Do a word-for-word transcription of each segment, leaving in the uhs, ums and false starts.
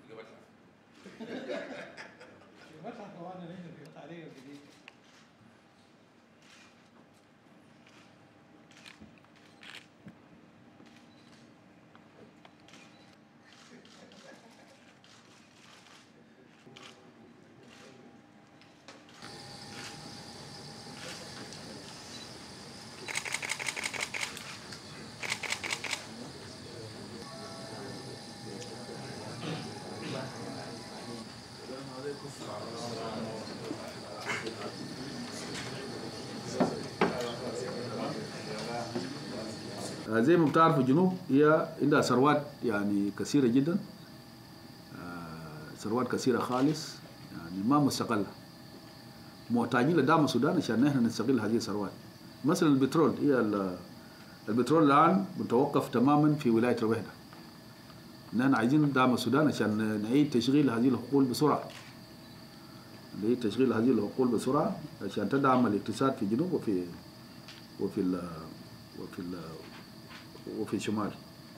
متحف وانا هنا في القاهرة الجديد. زي ما بتعرف الجنوب هي عندها ثروات يعني كثيرة جدا، ثروات كثيرة خالص يعني ما مستقلة، محتاجين لدعم السودان عشان نحن نستغل هذه الثروات. مثلا البترول، هي البترول الآن متوقف تماما في ولاية الوحدة. نحن عايزين دعم السودان عشان نعيد تشغيل هذه الحقول بسرعة، نعيد تشغيل هذه الحقول بسرعة عشان تدعم الاقتصاد في الجنوب وفي وفي ال وفي ال وفي الشمال.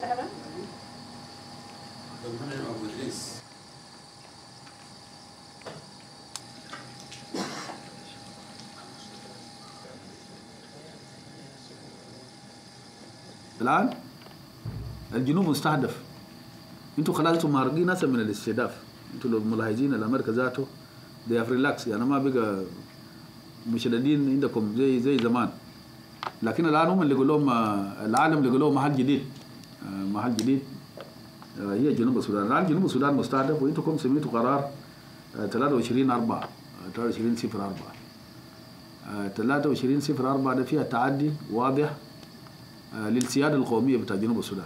الآن الجنوب مستهدف، انتوا خلاص انتوا مارقين ناس من الاستهداف، انتوا لو ملاحظين الامريكا ذاته they have relaxed، يعني ما بقى مشددين عندكم زي زي زمان. لكن الان هم اللي يقول لهم العالم اللي يقول لهم محل جديد، محل جديد هي جنوب السودان. الان جنوب السودان مستهدف، وانتم سميتوا قرار ثلاثة وعشرين أربعة ثلاثة وعشرين صفر أربعة ثلاثة وعشرين صفر أربعة ده فيها تعدي واضح للسيادة القومية بتاع جنوب السودان.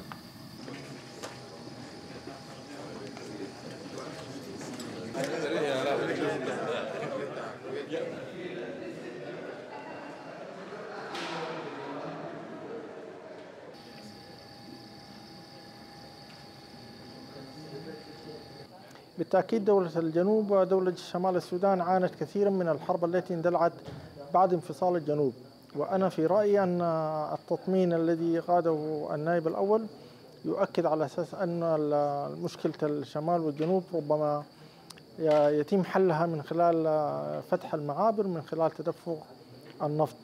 بالتأكيد دولة الجنوب ودولة شمال السودان عانت كثيرا من الحرب التي اندلعت بعد انفصال الجنوب، وأنا في رأيي أن التطمين الذي قاده النائب الأول يؤكد على أساس أن مشكلة الشمال والجنوب ربما يتم حلها من خلال فتح المعابر، من خلال تدفق النفط.